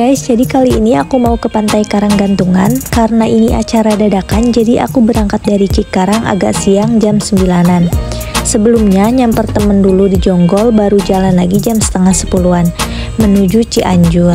guys, jadi kali ini aku mau ke Pantai Karanggantungan. Karena ini acara dadakan, jadi aku berangkat dari Cikarang agak siang jam 9-an. Sebelumnya nyamper temen dulu di Jonggol, baru jalan lagi jam setengah 10-an menuju Cianjur.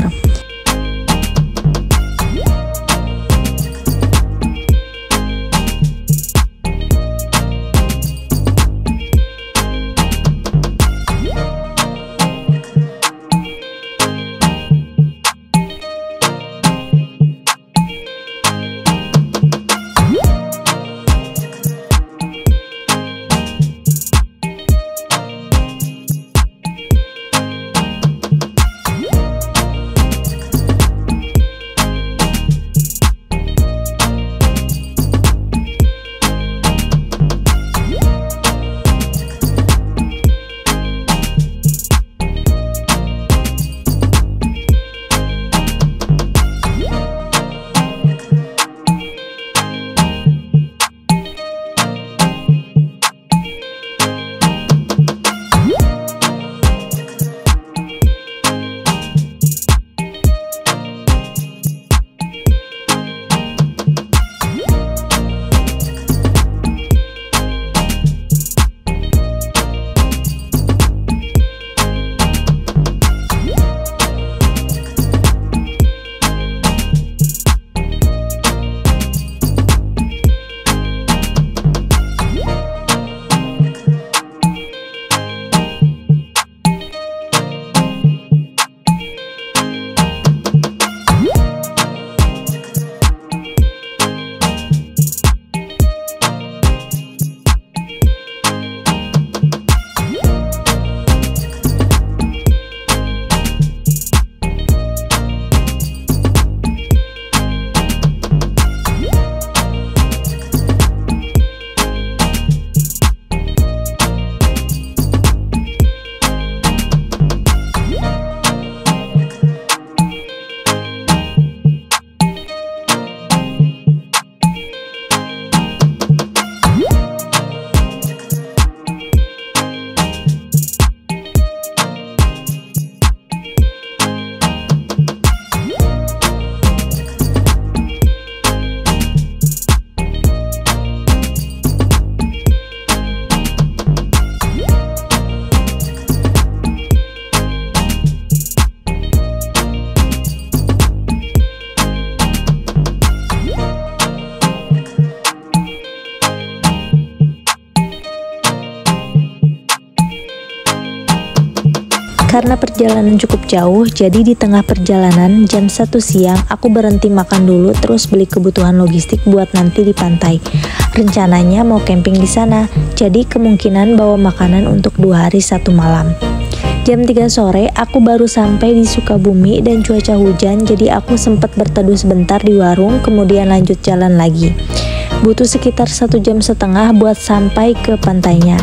Karena perjalanan cukup jauh, jadi di tengah perjalanan jam 1 siang aku berhenti makan dulu, terus beli kebutuhan logistik buat nanti di pantai. Rencananya mau camping di sana, jadi kemungkinan bawa makanan untuk 2 hari 1 malam. Jam 3 sore aku baru sampai di Sukabumi dan cuaca hujan, jadi aku sempat berteduh sebentar di warung, kemudian lanjut jalan lagi. Butuh sekitar 1,5 jam buat sampai ke pantainya.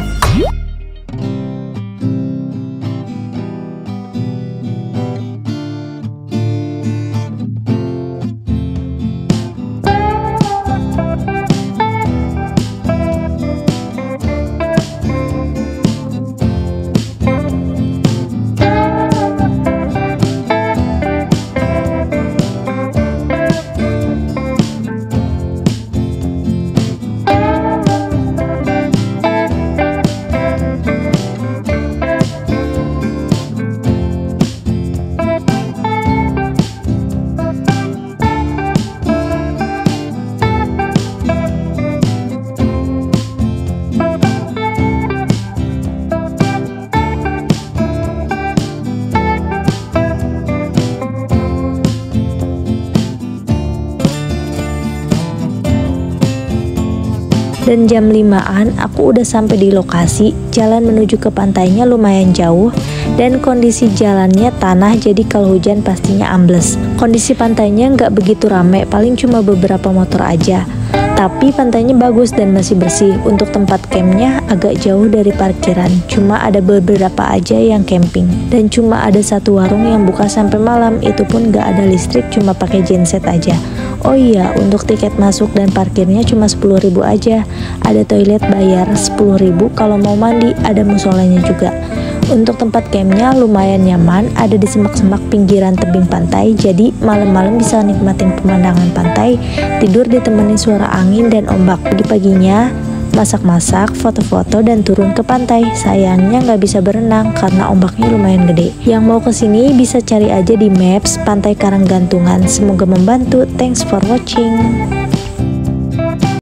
Dan jam 5-an aku udah sampai di lokasi. Jalan menuju ke pantainya lumayan jauh dan kondisi jalannya tanah, jadi kalau hujan pastinya ambles. Kondisi pantainya nggak begitu rame, paling cuma beberapa motor aja. Tapi pantainya bagus dan masih bersih. Untuk tempat campnya agak jauh dari parkiran, cuma ada beberapa aja yang camping. Dan cuma ada satu warung yang buka sampai malam, itu pun nggak ada listrik, cuma pakai genset aja. Oh iya, untuk tiket masuk dan parkirnya cuma 10.000 aja. Ada toilet bayar 10.000, kalau mau mandi ada musolanya juga. Untuk tempat campnya lumayan nyaman, ada di semak-semak pinggiran tebing pantai, jadi malam-malam bisa nikmatin pemandangan pantai, tidur ditemani suara angin dan ombak. Pagi-paginya masak-masak, foto-foto, dan turun ke pantai. Sayangnya nggak bisa berenang karena ombaknya lumayan gede. Yang mau kesini bisa cari aja di Maps Pantai Karanggantungan. Semoga membantu. Thanks for watching.